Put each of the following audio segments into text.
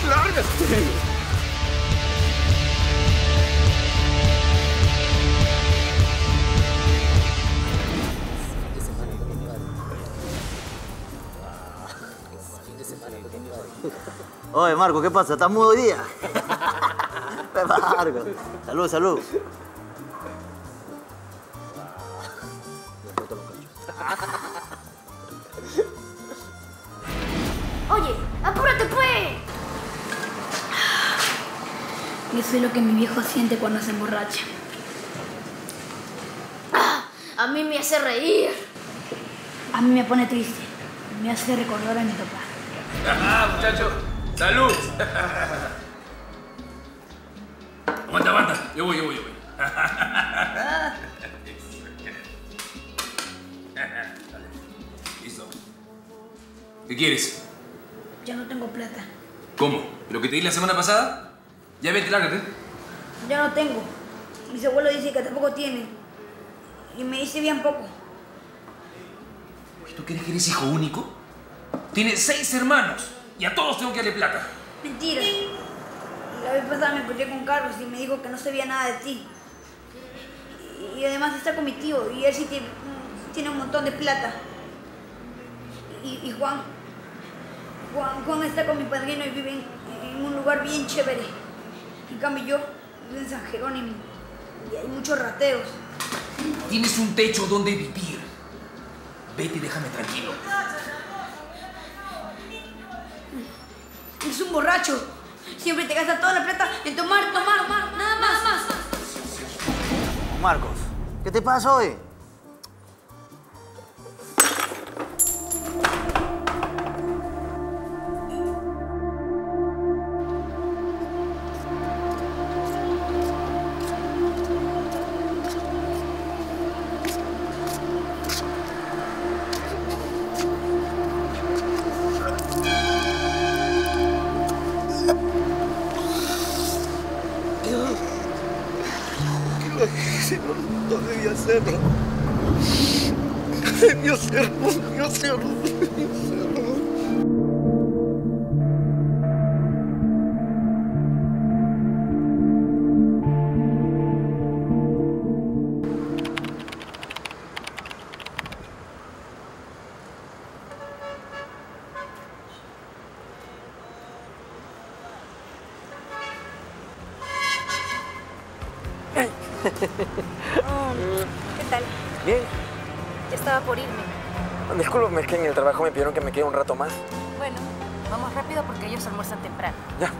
¡Lárgate! Oye, Marco, ¿qué pasa? ¿Estás mudo hoy día? Marco. Salud, salud. Oye, apúrate pues. Eso es lo que mi viejo siente cuando se emborracha. A mí me hace reír. A mí me pone triste. Me hace recordar a mi papá. Muchachos, salud. Aguanta, aguanta. Yo voy. Listo. ¿Qué quieres? Ya no tengo plata. ¿Cómo? ¿Lo que te di la semana pasada? Ya vete, lárgate. Ya no tengo. Mis abuelos dicen que tampoco tiene. Y me dice bien poco. ¿Tú crees que eres hijo único? Tienes 6 hermanos y a todos tengo que darle plata. Mentira. La vez pasada me peleé con Carlos y me dijo que no sabía nada de ti. Y además está con mi tío y él sí tiene un montón de plata. Y Juan está con mi padrino y vive en un lugar bien chévere. En cambio yo vivo en San Jerónimo y hay muchos rateros. Tienes un techo donde vivir. Vete y déjame tranquilo. Es un borracho. Siempre te gasta toda la plata en tomar, nada más. Marcos, ¿qué te pasa hoy? No debía hacerlo. Debió hacerlo. ¿Qué tal? Bien. Ya estaba por irme. Discúlpame, es que en el trabajo me pidieron que me quede un rato más. Bueno, vamos rápido porque ellos almuerzan temprano. Ya.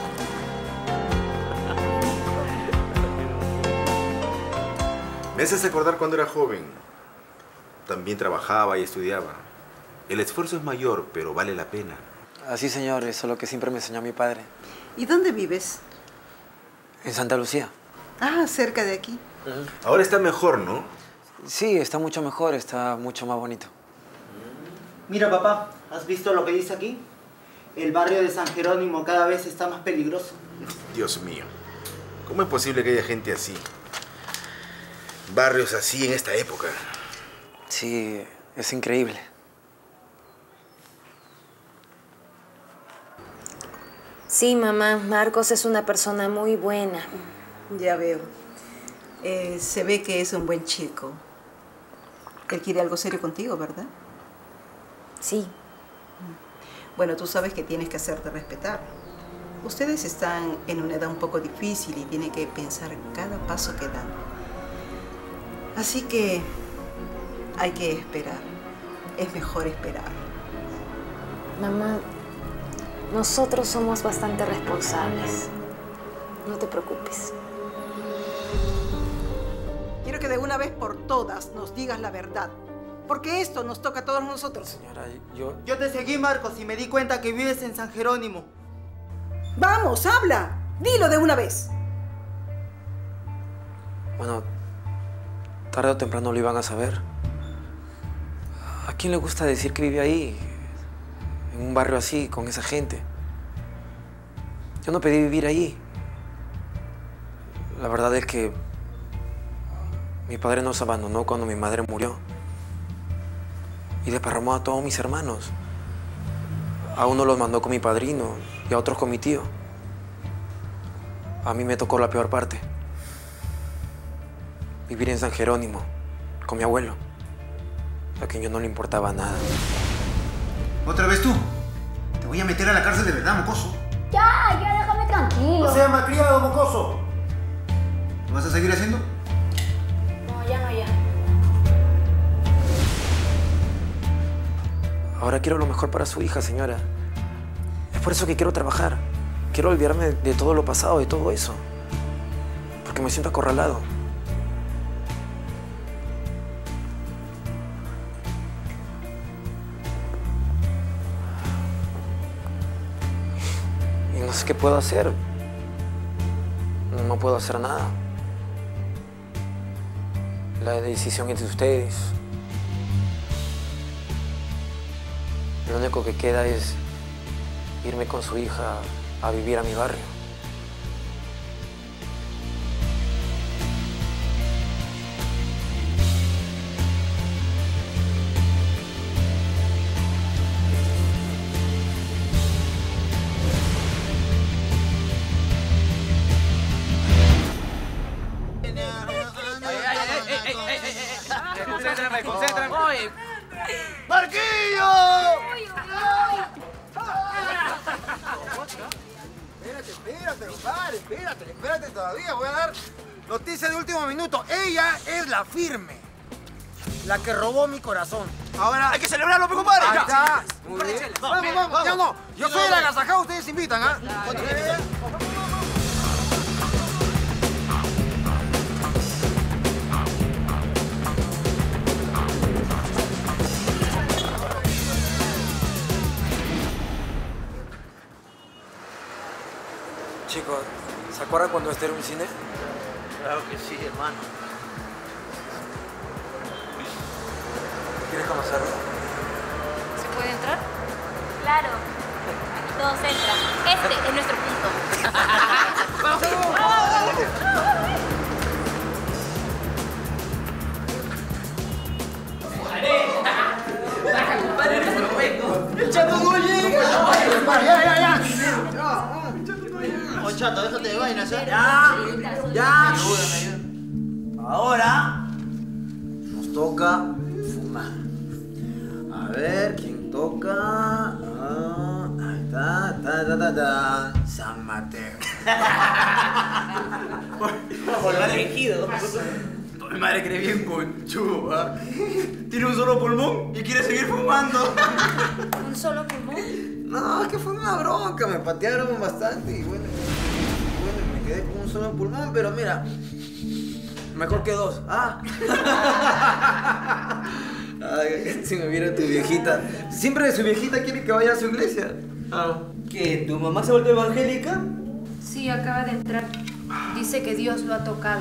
Me haces acordar cuando era joven. También trabajaba y estudiaba. El esfuerzo es mayor, pero vale la pena. Así, señor, eso es lo que siempre me enseñó mi padre. ¿Y dónde vives? En Santa Lucía. Ah, cerca de aquí. Ahora está mejor, ¿no? Sí, está mucho mejor, está mucho más bonito. Mira, papá, ¿has visto lo que dice aquí? El barrio de San Jerónimo cada vez está más peligroso. Dios mío. ¿Cómo es posible que haya gente así? Barrios así en esta época. Sí, es increíble. Sí, mamá. Marcos es una persona muy buena. Ya veo. Se ve que es un buen chico. Él quiere algo serio contigo, ¿verdad? Sí. Bueno, tú sabes que tienes que hacerte respetar. Ustedes están en una edad un poco difícil y tienen que pensar cada paso que dan. Así que hay que esperar. Es mejor esperar. Mamá, nosotros somos bastante responsables. No te preocupes. Quiero que de una vez por todas nos digas la verdad. Porque esto nos toca a todos nosotros. Señora, Yo te seguí, Marcos, y me di cuenta que vives en San Jerónimo. ¡Vamos, habla! ¡Dilo de una vez! Bueno, tarde o temprano lo iban a saber. ¿A quién le gusta decir que vive ahí? En un barrio así, con esa gente. Yo no pedí vivir ahí. La verdad es que mi padre nos abandonó cuando mi madre murió. Y desparramó a todos mis hermanos. A uno los mandó con mi padrino y a otros con mi tío. A mí me tocó la peor parte. Vivir en San Jerónimo, con mi abuelo, a quien yo no le importaba nada. ¿Otra vez tú? Te voy a meter a la cárcel de verdad, mocoso. Ya, déjame tranquilo. No sea malcriado, mocoso. ¿Lo vas a seguir haciendo? No, ya. Ahora quiero lo mejor para su hija, señora. Es por eso que quiero trabajar. Quiero olvidarme de todo lo pasado, de todo eso. Porque me siento acorralado. Y no sé qué puedo hacer. No puedo hacer nada. La decisión es de ustedes. Lo único que queda es irme con su hija a vivir a mi barrio. Concéntrame. Oye. ¡Marquillo! Espérate, compadre, espérate todavía. Voy a dar noticia de último minuto. Ella es la firme, la que robó mi corazón. Ahora hay que celebrarlo, compadre. Ahí está. Muy bien. Vamos. Ya no. Yo soy el agasajado, ustedes invitan, ¿ah? Chicos, ¿se acuerdan cuando este era un cine? Claro que sí, hermano. ¿Quieres conocerlo? ¿Se puede entrar? Claro. Aquí todos entran. Este es nuestro punto. ¡El chato no llega! ¡Ya! Oh, chato, déjate de vainas, ¿eh? ¡Ya! Ayúdame. Ahora nos toca fumar. A ver, ¿quién toca? Ahí está. San Mateo. Volver elegido. Mi madre cree bien conchudo, ¿ah? Tiene un solo pulmón y quiere seguir fumando. ¿Un solo pulmón? No, es que fue una bronca, me patearon bastante y bueno, me quedé con un solo pulmón, pero mira, mejor que dos. Ay, si me viera tu viejita. Siempre su viejita quiere que vaya a su iglesia. ¿Qué? ¿Tu mamá se volvió evangélica? Sí, acaba de entrar. Dice que Dios lo ha tocado.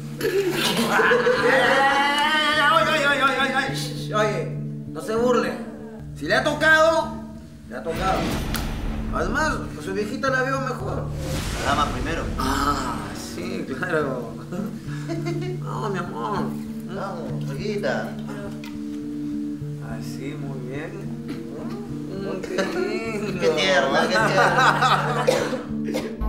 Oye, no se burle. Si le ha tocado, le ha tocado. Además, pues su viejita la veo mejor. La dama primero. Sí, claro. No, mi amor. Vamos, chiquita. Ay, sí, muy bien. Qué lindo. Qué tierna, qué tierna.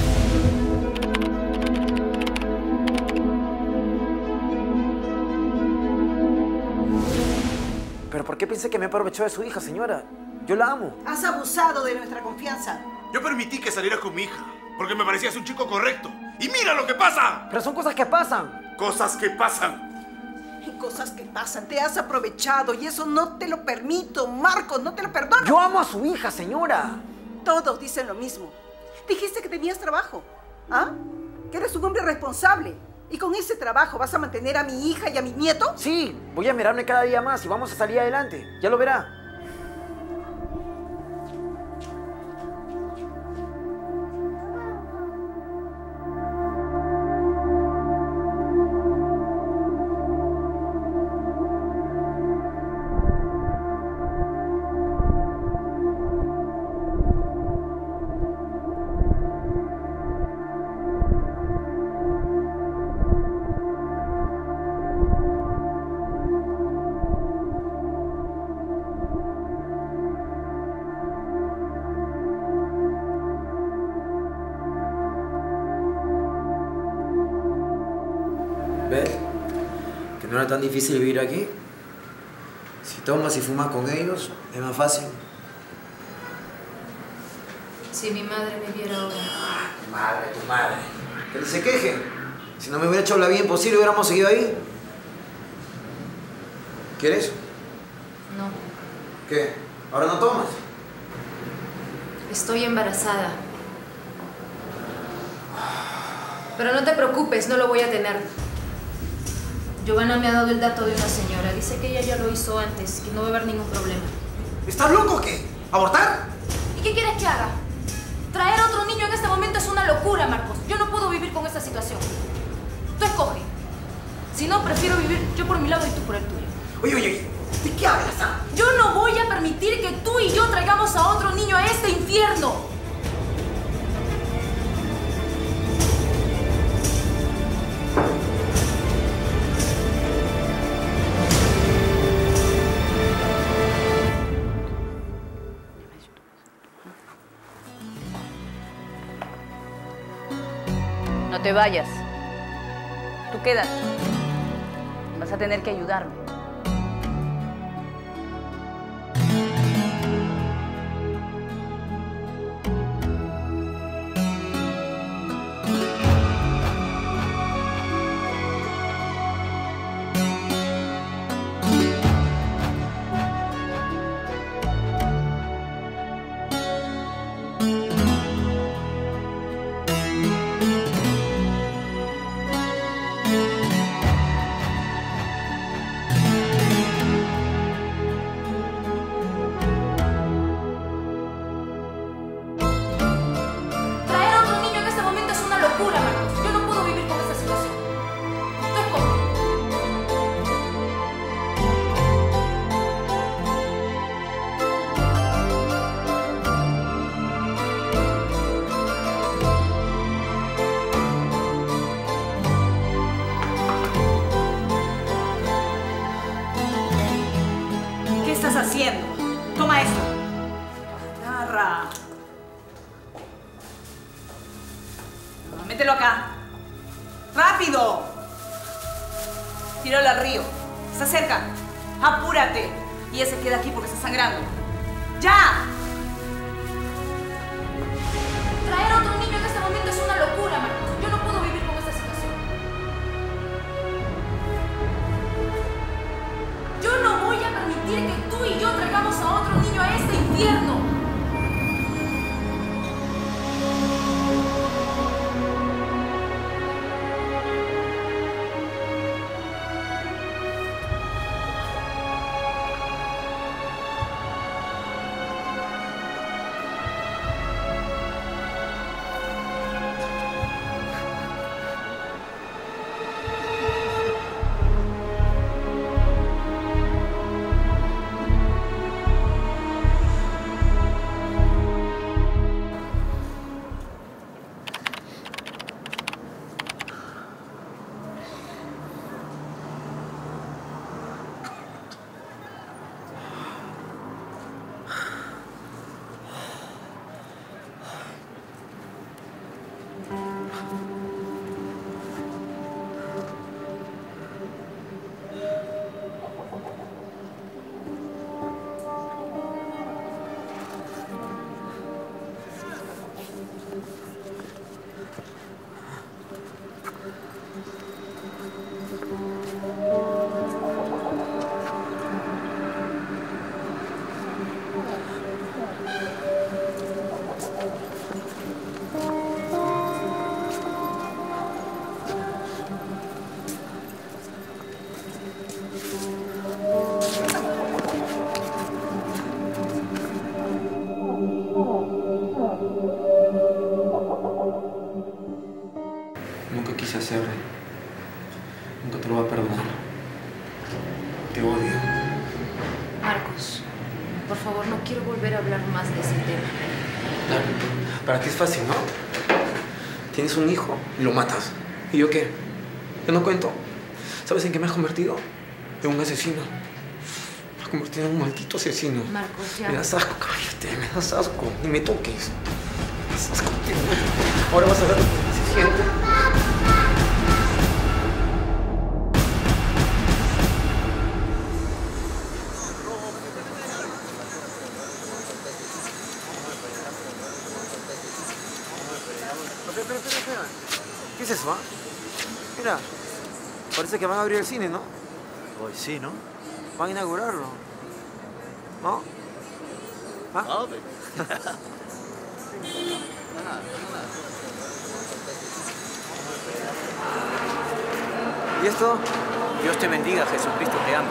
¿Pero por qué piensa que me aprovechó de su hija, señora? Yo la amo. Has abusado de nuestra confianza. Yo permití que salieras con mi hija, porque me parecías un chico correcto. ¡Y mira lo que pasa! Pero son cosas que pasan. Cosas que pasan. Cosas que pasan. Te has aprovechado y eso no te lo permito, Marcos. No te lo perdono. Yo amo a su hija, señora. Todos dicen lo mismo. Dijiste que tenías trabajo. ¿Ah? Que eres un hombre responsable. ¿Y con ese trabajo vas a mantener a mi hija y a mi nieto? Sí, voy a mirarme cada día más y vamos a salir adelante. Ya lo verá. ¿Ves? Que no era tan difícil vivir aquí. Si tomas y fumas con ellos, es más fácil. Si mi madre me viera ahora. Tu madre. Que se queje. Si no me hubiera hecho la vida imposible, hubiéramos seguido ahí. ¿Quieres? No. ¿Qué? ¿Ahora no tomas? Estoy embarazada. Pero no te preocupes, no lo voy a tener. Giovanna me ha dado el dato de una señora. Dice que ella ya lo hizo antes, que no va a haber ningún problema. ¿Estás loco o qué? ¿Abortar? ¿Y qué quieres que haga? Traer a otro niño en este momento es una locura, Marcos. Yo no puedo vivir con esta situación. Tú escoge. Si no, prefiero vivir yo por mi lado y tú por el tuyo. Oye, ¿de qué hablas? Yo no voy a permitir que tú y yo traigamos a otro niño a este infierno. No te vayas. Tú quédate. Vas a tener que ayudarme. Haciendo. Toma esto. Agarra. Mételo acá. ¡Rápido! Tíralo al río. Está cerca. Apúrate. Y ella se queda aquí porque está sangrando. ¡Ya! Traer a otro niño en este momento es una locura, Marcos. Yo no puedo vivir con esta situación. Yo no voy a permitir que tú y yo traigamos a otro niño a este infierno. Nunca quise hacerlo. Nunca te lo voy a perdonar. Te odio. Marcos, por favor, no quiero volver a hablar más de ese tema. Claro, para ti es fácil, ¿no? Tienes un hijo y lo matas. ¿Y yo qué? Yo no cuento. ¿Sabes en qué me has convertido? En un asesino. Me has convertido en un maldito asesino. Marcos, ya. Me das asco, cállate, me das asco. Ni me toques. Me das asco, tío. Ahora vas a ver lo que se siente. Espera. ¿Qué es eso, ah? Mira, parece que van a abrir el cine, ¿no? Hoy sí, ¿no? Van a inaugurarlo. ¿No? ¿Ah? ¿Y esto? Dios te bendiga, Jesucristo te ama.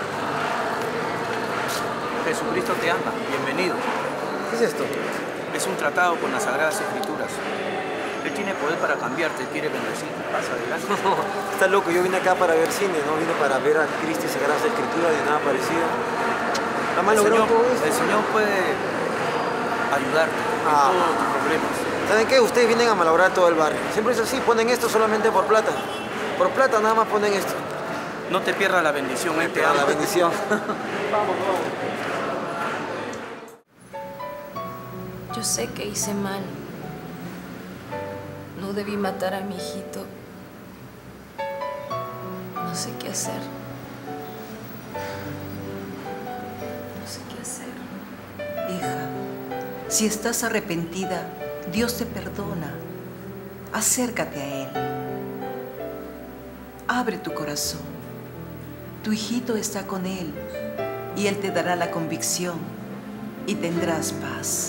Jesucristo te ama, bienvenido. ¿Qué es esto? Es un tratado con las Sagradas Escrituras. Él tiene poder para cambiarte, Él quiere bendecirte. Pasa adelante. No, está loco, yo vine acá para ver cine, no vine para ver a Cristo y Sagradas Escrituras ni nada parecido. El Señor puede ayudarte en todos tus problemas. ¿Saben qué? Ustedes vienen a malograr todo el barrio. Siempre es así, ponen esto solamente por plata. Por plata nada más ponen esto. No te pierdas la bendición, Él te ama. La bendición. Vamos. Yo sé que hice mal. No debí matar a mi hijito. No sé qué hacer. No sé qué hacer. Hija, si estás arrepentida, Dios te perdona. Acércate a Él. Abre tu corazón. Tu hijito está con Él y Él te dará la convicción y tendrás paz.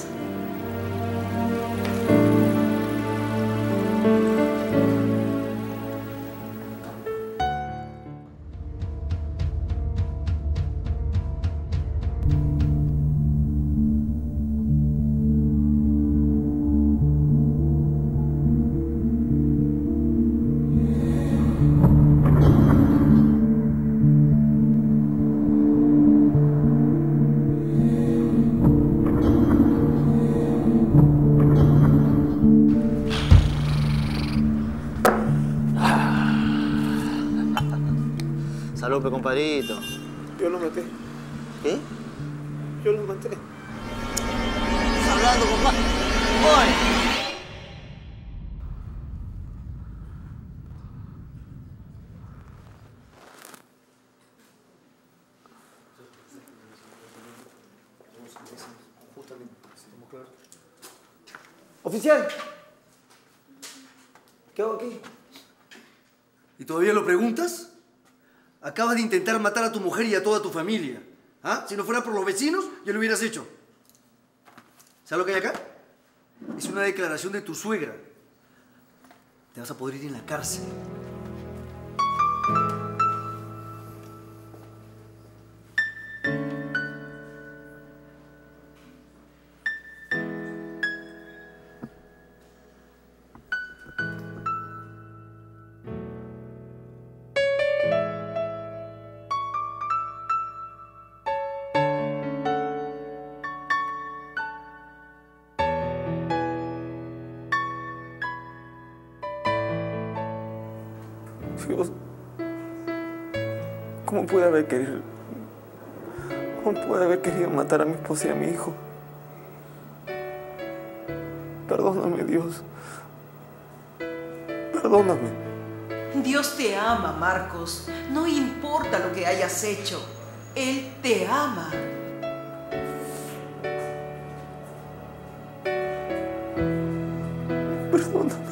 Salud, compadrito. Yo lo maté. ¿Qué? Yo lo maté. ¿Estás hablando, compadre? ¡Voy! Oficial. ¿Qué hago aquí? ¿Y todavía lo preguntas? Acabas de intentar matar a tu mujer y a toda tu familia. ¿Ah? Si no fuera por los vecinos, ya lo hubieras hecho. ¿Sabes lo que hay acá? Es una declaración de tu suegra. Te vas a poder ir en la cárcel. Dios, ¿cómo puede haber querido matar a mi esposa y a mi hijo? Perdóname, Dios. Perdóname. Dios te ama, Marcos. No importa lo que hayas hecho. Él te ama. Perdóname.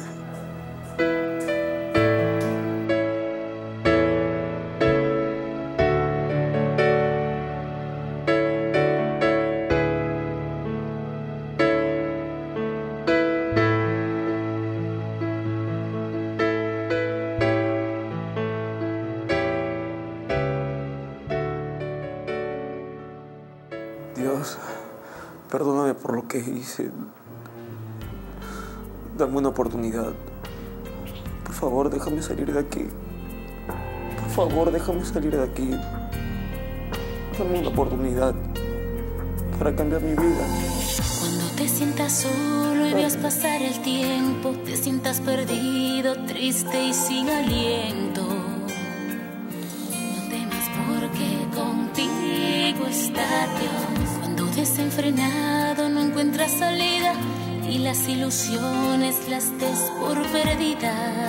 Dios, perdóname por lo que hice. Dame una oportunidad. Por favor, déjame salir de aquí. Por favor, déjame salir de aquí. Dame una oportunidad para cambiar mi vida. Cuando te sientas solo y veas pasar el tiempo, te sientas perdido, triste y sin aliento, no temas porque contigo está Dios. Cuando desenfrenado no encuentras salida y las ilusiones las des por perdidas,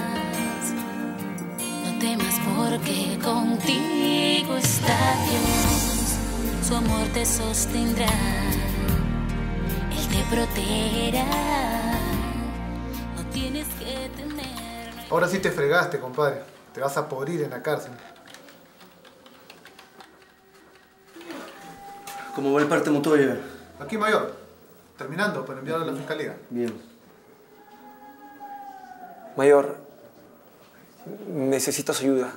no temas porque contigo está Dios. Su amor te sostendrá, Él te protegerá. No tiene tienes que tener. Ahora sí te fregaste, compadre. Te vas a podrir en la cárcel. ¿Cómo va el parte Montoya? Aquí, mayor. Terminando para enviarlo a la fiscalía. Bien. Mayor, necesito su ayuda.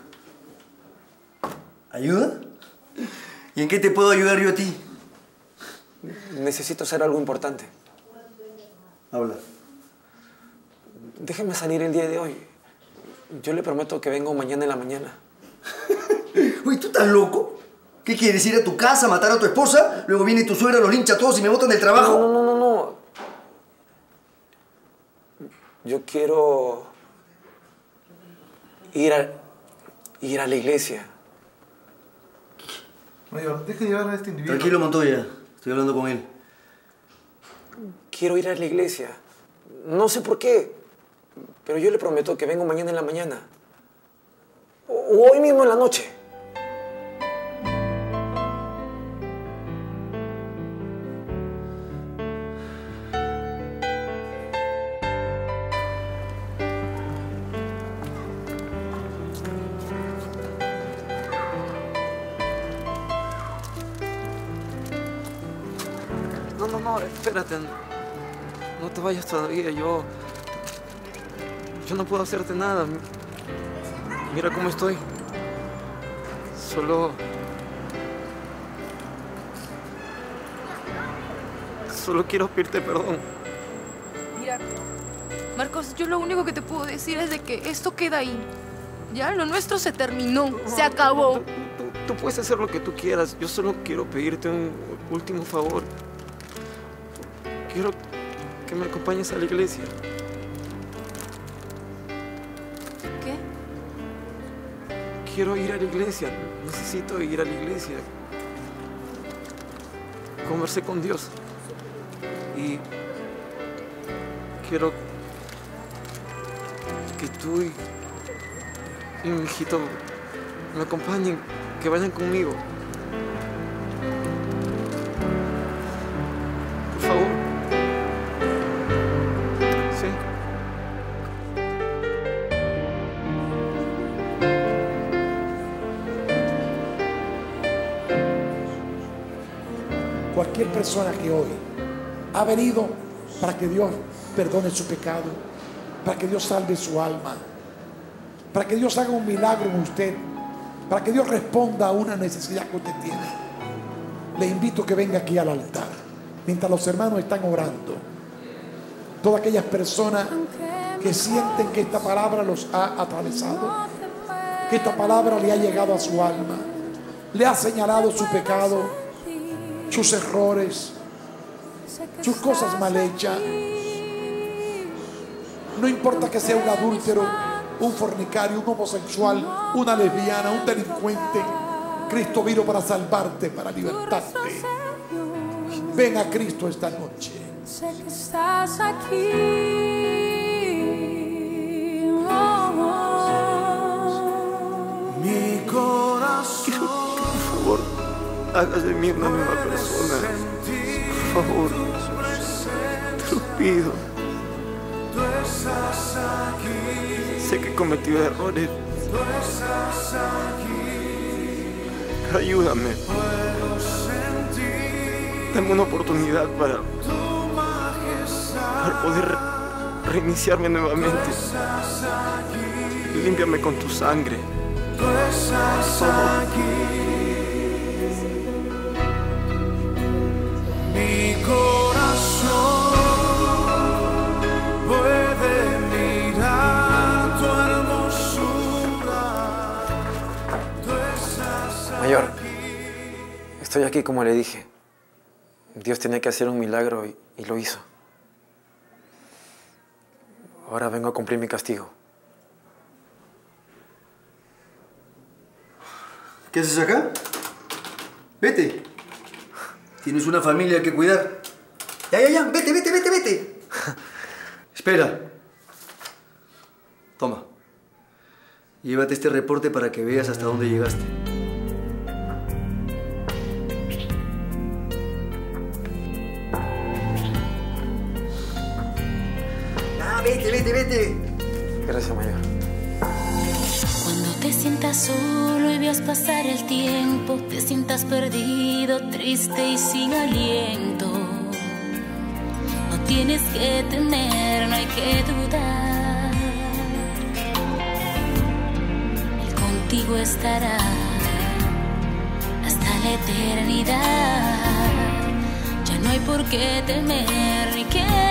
¿Ayuda? ¿Y en qué te puedo ayudar yo a ti? Necesito hacer algo importante. Habla. Déjeme salir el día de hoy. Yo le prometo que vengo mañana en la mañana. Uy, ¿tú estás loco? ¿Qué quieres? ¿Ir a tu casa, matar a tu esposa? Luego viene tu suegra, los lincha a todos y me botan del trabajo. No. Yo quiero ir a la iglesia. Mayor, deje de llevar a este individuo. Tranquilo, Montoya. Estoy hablando con él. Quiero ir a la iglesia. No sé por qué, pero yo le prometo que vengo mañana en la mañana. O hoy mismo en la noche. No, espérate. No te vayas todavía. Yo no puedo hacerte nada. Mira cómo estoy. Solo quiero pedirte perdón. Mira, Marcos, yo lo único que te puedo decir es de que esto queda ahí. Ya, lo nuestro se terminó, se acabó. Tú puedes hacer lo que tú quieras. Yo solo quiero pedirte un último favor. Quiero que me acompañes a la iglesia. ¿Qué? Quiero ir a la iglesia. Necesito ir a la iglesia. Conversé con Dios. Y quiero que tú y mi hijito me acompañen, que vayan conmigo. Por favor. Sí. Cualquier persona que hoy ha venido para que Dios perdone su pecado, para que Dios salve su alma, para que Dios haga un milagro en usted, para que Dios responda a una necesidad que usted tiene, le invito a que venga aquí al altar mientras los hermanos están orando. Todas aquellas personas que sienten que esta palabra los ha atravesado, que esta palabra le ha llegado a su alma, le ha señalado su pecado, sus errores, sus cosas mal hechas. No importa que sea un adúltero, un fornicario, un homosexual, una lesbiana, un delincuente. Cristo vino para salvarte, para libertarte. Ven a Cristo esta noche. Sé que estás aquí. Mi corazón. Por favor, hagas de mí una nueva persona. Por favor, te lo pido. Sé que he cometido errores. Pero ayúdame. Dame una oportunidad para poder reiniciarme nuevamente. Límpiame con tu sangre. Mi corazón puede mirar tu hermosura. Mayor, estoy aquí como le dije. Dios tenía que hacer un milagro y lo hizo. Ahora vengo a cumplir mi castigo. ¿Qué haces acá? Vete. Tienes una familia que cuidar. Ya, vete. Espera. Toma. Llévate este reporte para que veas hasta dónde llegaste. Vete. Gracias, mayor. Cuando te sientas solo y veas pasar el tiempo, te sientas perdido, triste y sin aliento, no tienes que temer, no hay que dudar. Él contigo estará hasta la eternidad. Ya no hay por qué temer ni que